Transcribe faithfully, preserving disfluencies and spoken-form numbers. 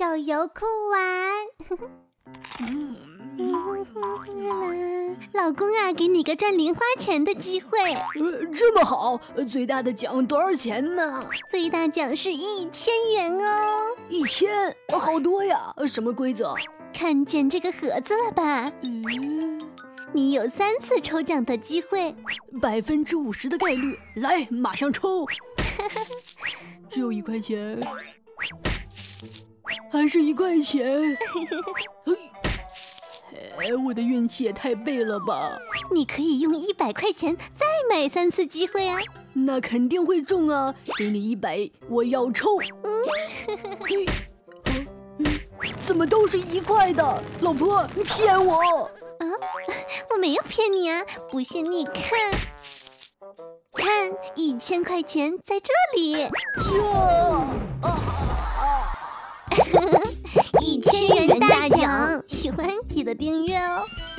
小油库玩。 嗯， 老公啊，给你个赚零花钱的机会。 呃，这么好，最大的奖多少钱呢？ 最大奖是一千元哦。 一千，好多呀！什么规则？ 看见这个盒子了吧？ 嗯， 你有三次抽奖的机会， 百分之五十的概率，来，马上抽。只有一块钱，还是一块钱。哎，我的运气也太背了吧！ 你可以用一百块钱再买三次机会啊！ 那肯定会中啊！给你一百，我要抽。嗯，怎么都是一块的？老婆，你骗我！ 啊，我没有骗你啊！不信你看，看一千块钱在这里。 这啊！ 一千元大奖，喜欢记得订阅哦。